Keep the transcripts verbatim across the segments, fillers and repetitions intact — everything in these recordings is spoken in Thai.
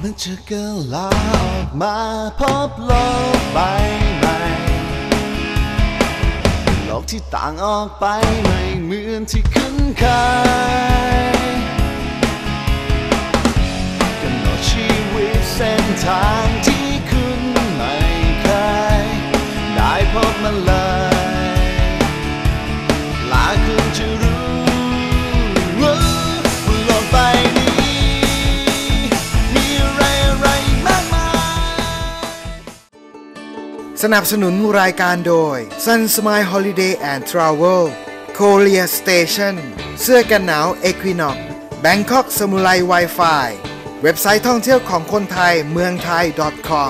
มันจะเกิดลาออกมาพบโลกใบใหม่โลกที่ต่างออกไปไม่เหมือนที่คุ้นเคยกำหนดชีวิตเส้นทางที่คุณไม่เคยได้พบมันเลยหลายคนจะรู้ว่าโลกใบนี้มีอะไรอะไรมากมายสนับสนุนรายการโดย Sun Smile Holiday and Travel Korea Station เสื้อกันหนาว Equinox Bangkok Samurai Wi-Fi เว็บไซต์ท่องเที่ยวของคนไทยเมืองไทย .com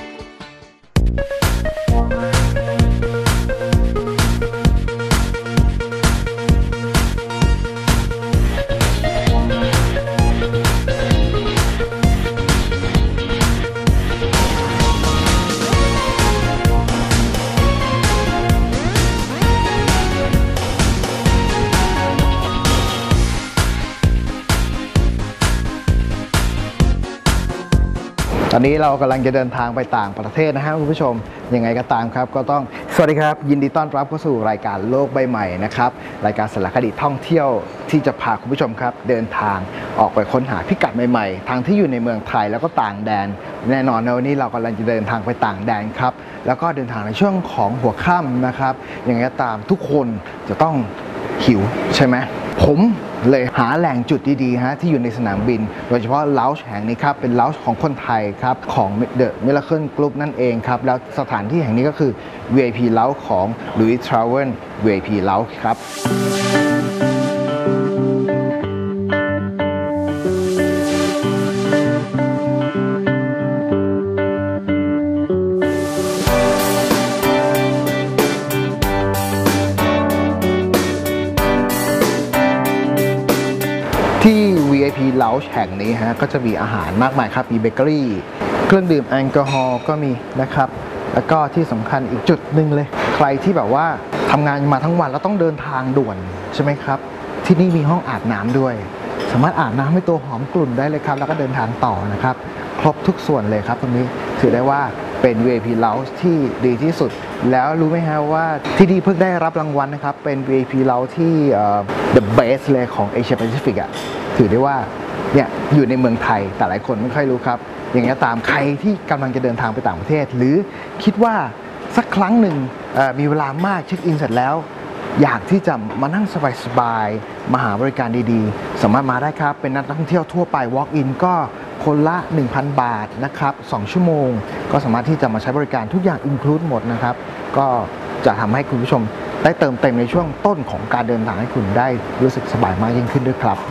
ตอนนี้เรากำลังจะเดินทางไปต่างประเทศนะฮะคุณผู้ชมยังไงก็ตามครับก็ต้องสวัสดีครับยินดีต้อนรับเข้าสู่รายการโลกใบใหม่นะครับรายการสารคดีท่องเที่ยวที่จะพาคุณผู้ชมครับเดินทางออกไปค้นหาพิกัดใหม่ๆทางที่อยู่ในเมืองไทยแล้วก็ต่างแดนแน่นอนในวันนี้เรากำลังจะเดินทางไปต่างแดนครับแล้วก็เดินทางในช่วงของหัวค่ำนะครับยังไงก็ตามทุกคนจะต้องหิวใช่ไหมผมเลยหาแหล่งจุดดีๆฮะที่อยู่ในสนามบินโดยเฉพาะเลาจ์แห่งนี้ครับเป็นเลาจ์ของคนไทยครับของ The Miracle Group นั่นเองครับแล้วสถานที่แห่งนี้ก็คือ วี ไอ พี Lounge ของ Louis Travel วี ไอ พี Lounge ครับที่ วี ไอ พี Lounge แห่งนี้ฮะก็จะมีอาหารมากมายครับมีเบเกอรี่เครื่องดื่มแอลกอฮอล์ก็มีนะครับแล้วก็ที่สำคัญอีกจุดหนึ่งเลยใครที่แบบว่าทำงานมาทั้งวันแล้วต้องเดินทางด่วนใช่ไหมครับที่นี่มีห้องอาบน้ำด้วยสามารถอาบน้ำให้ตัวหอมกลุ่นได้เลยครับแล้วก็เดินทางต่อนะครับครบทุกส่วนเลยครับตรงนี้ถือได้ว่าเป็น วี ไอ พี Lounge ที่ดีที่สุดแล้วรู้ไหมฮะว่าที่นี่เพิ่งได้รับรางวัลนะครับเป็น วี ไอ พี Lounge ที่ The Best เลยของ Asia Pacific อ่ะถือได้ว่าเนี่ยอยู่ในเมืองไทยแต่หลายคนไม่ค่อยรู้ครับอย่างนี้ตามใครที่กำลังจะเดินทางไปต่างประเทศหรือคิดว่าสักครั้งหนึ่งมีเวลามากเช็คอินเสร็จแล้วอยากที่จะมานั่งสบายๆมาหาบริการดีๆสามารถมาได้ครับเป็นนักท่องเที่ยวทั่วไป walk in ก็คนละ หนึ่งพัน บาทนะครับสองชั่วโมงก็สามารถที่จะมาใช้บริการทุกอย่าง include หมดนะครับก็จะทำให้คุณผู้ชมได้เติมเต็มในช่วงต้นของการเดินทางให้คุณได้รู้สึกสบายมากยิ่งขึ้นด้วยครับ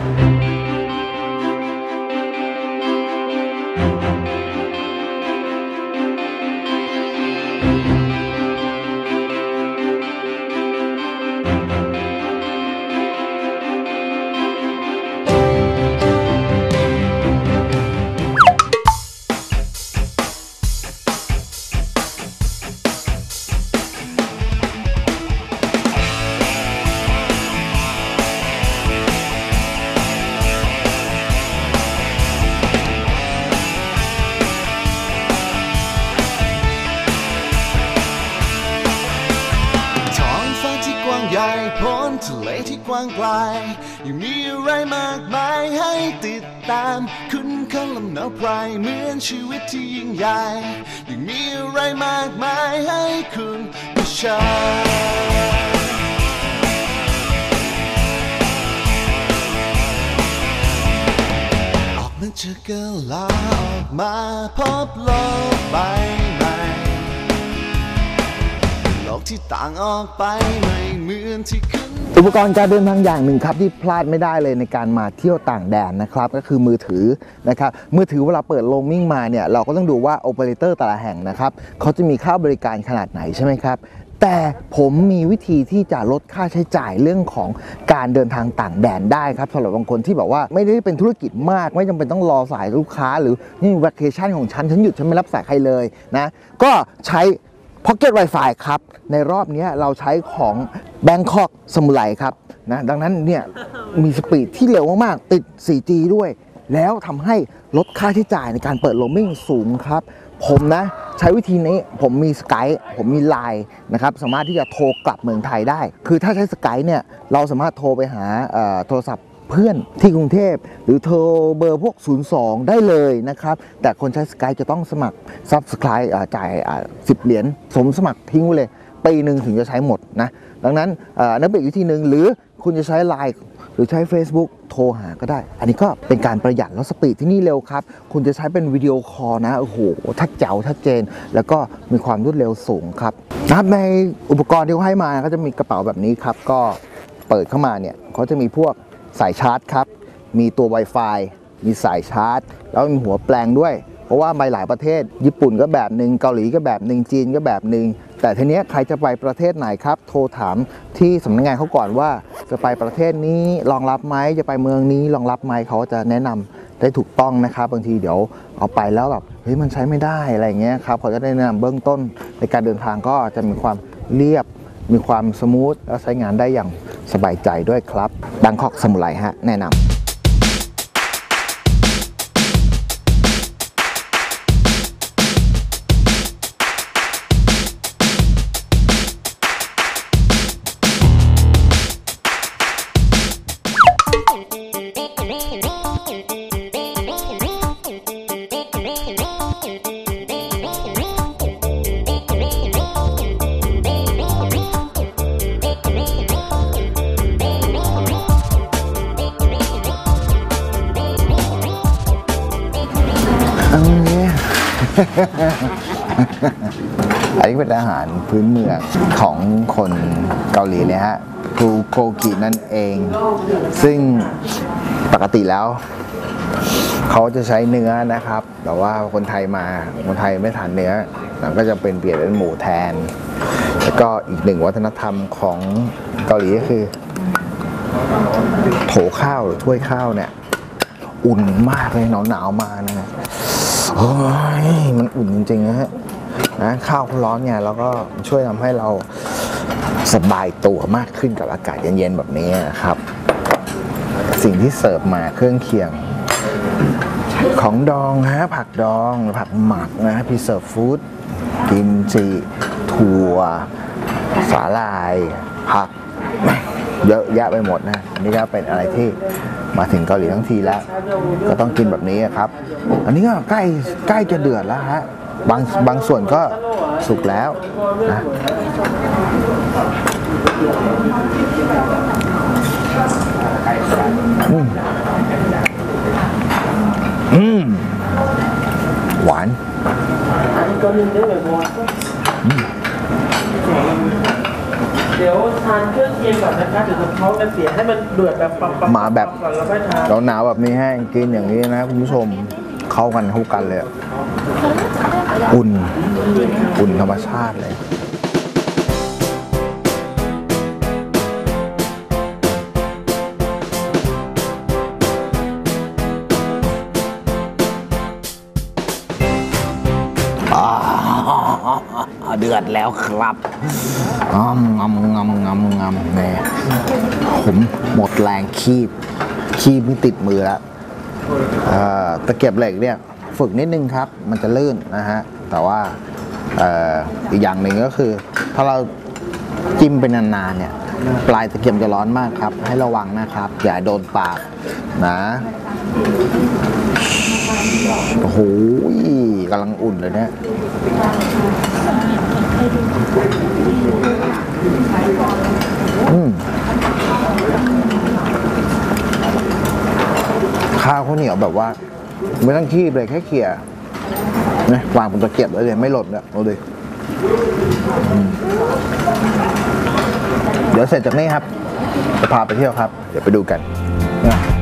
ใหญ่พ้นทะเลที่กว้างไกลยังมีอะไรมากมายให้ติดตามคุ้นเคยลำหนาวไพรเหมือนชีวิตที่ยิ่งใหญ่ยังมีอะไรมากมายให้คุณได้เชิญออกมาจากกะลาออกมาพบโลกใบใหม่โลกที่ต่างออกไปไม่เหมือนที่คุ้นอุปกรณ์การเดินทางอย่างหนึ่งครับที่พลาดไม่ได้เลยในการมาเที่ยวต่างแดนนะครับก็คือมือถือนะครับมือถือเวลาเปิดโรมมิ่งมาเนี่ยเราก็ต้องดูว่าโอเปอเรเตอร์แต่ละแห่งนะครับเขาจะมีค่าบริการขนาดไหนใช่ไหมครับแต่ผมมีวิธีที่จะลดค่าใช้จ่ายเรื่องของการเดินทางต่างแดนได้ครับสำหรับบางคนที่แบบว่าไม่ได้เป็นธุรกิจมากไม่จำเป็นต้องรอสายลูกค้าหรือนี่วัคเคชั่นของฉันฉันหยุดฉันไม่รับสายใครเลยนะก็ใช้Pocket Wi-Fi ครับในรอบนี้เราใช้ของ Bangkok Samurai ครับนะดังนั้นเนี่ยมีสปีดที่เร็วมากๆติด โฟร์จี ด้วยแล้วทำให้ลดค่าใช้จ่ายในการเปิดโรมมิ่งสูงครับผมนะใช้วิธีนี้ผมมี Skype ผมมี ไลน์ นะครับสามารถที่จะโทรกลับเมืองไทยได้คือถ้าใช้ Skype เนี่ยเราสามารถโทรไปหาโทรศัพท์เพื่อนที่กรุงเทพหรือโทรเบอร์พวกศูนย์สองได้เลยนะครับแต่คนใช้ Skype จะต้องสมัคร Subscribe จ่ายสิบเหรียญสมสมัครทิ้งไว้เลยปีหนึ่งถึงจะใช้หมดนะดังนั้นนั่นเป็นวิธีหนึ่งหรือคุณจะใช้ ไลน์ หรือใช้ Facebook โทรหาก็ได้อันนี้ก็เป็นการประหยัดแล้วสปีดที่นี่เร็วครับคุณจะใช้เป็นวิดีโอคอลนะโอ้โหชัดเจ๋วชัดเจนแล้วก็มีความรวดเร็วสูงครับนะครับในอุปกรณ์ที่เขาให้มาก็จะมีกระเป๋าแบบนี้ครับก็เปิดเข้ามาเนี่ยเขาจะมีพวกสายชาร์จครับมีตัว Wi-Fi มีสายชาร์จแล้วมีหัวแปลงด้วยเพราะว่าไปหลายประเทศญี่ปุ่นก็แบบหนึ่งเกาหลีก็แบบหนึ่งจีนก็แบบหนึ่งแต่ทีเนี้ยใครจะไปประเทศไหนครับโทรถามที่สำนักงานเขาก่อนว่าจะไปประเทศนี้รองรับไหมจะไปเมืองนี้รองรับไหมเขาจะแนะนำได้ถูกต้องนะครับบางทีเดี๋ยวเอาไปแล้วแบบเฮ้ยมันใช้ไม่ได้อะไรเงี้ยครับเขาจะได้แนะนำเบื้องต้นในการเดินทางก็จะมีความเรียบมีความสมูทและใช้งานได้อย่างสบายใจด้วยครับแบงคอกซามูไรฮะแนะนำอันนี้เป็นอาหารพื้นเมืองของคนเกาหลีเลยฮะบูโกกินั่นเองซึ่งปกติแล้วเขาจะใช้เนื้อนะครับแต่ว่าคนไทยมาคนไทยไม่ทานเนื้อเราก็จะเป็นเปลี่ยนเป็นหมูแทนแล้วก็อีกหนึ่งวัฒนธรรมของเกาหลีก็คือโถข้าวหรือถ้วยข้าวเนี่ยอุ่นมากเลยหนาวๆมานะโอ้ยมันอุ่นจริงๆนะฮะนะข้าวร้อนไงแล้วก็ช่วยทำให้เราสบายตัวมากขึ้นกับอากาศเย็นๆแบบนี้นะครับสิ่งที่เสิร์ฟมาเครื่องเคียงของดองฮะผักดองผักหมักนะพิเศษฟู้ดกิมจิถั่วสาหร่ายผักเยอะแยะไปหมดนะอันนี้ก็เป็นอะไรที่มาถึงเกาหลีทั้งทีแล้วก็ต้องกินแบบนี้ครับอันนี้ก็ใกล้ใกล้จะเดือดแล้วฮะบางบางส่วนก็สุกแล้วนะอืมอืมหวานเดี๋ยวทานเครื่องเคียงก่อนนะคะเดี๋ยวท้องจะเสียให้มันเดือดแบบปั๊บๆมาแบบก่อนแล้วค่อยทานหนาวๆแบบนี้ให้กินอย่างนี้นะคุณผู้ชมเข้ากันเข้ากันเลยอุ่นอุ่นธรรมชาติเลยเดือดแล้วครับงำงำงำงำงำเนี่ยผมหมดแรงคีบคีบไม่ติดมือแล้วตะเกียบเหล็กเนี่ยฝึกนิดนึงครับมันจะลื่นนะฮะแต่ว่าอีกอย่างหนึ่งก็คือถ้าเราจิ้มเป็นนานๆเนี่ยปลายตะเกียบจะร้อนมากครับให้ระวังนะครับอย่าโดนปากนะโอ้โหกำลังอุ่นเลยเนี่ยอืมข้าวเขาเหนียวแบบว่าไม่ต้องคีบเลยแค่เขี่ยนะวางบนตะเกียบเลยไม่หล่นเนี่ยเอาเลยเดี๋ยวเสร็จจากนี้ครับจะพาไปเที่ยวครับเดี๋ยวไปดูกันนะ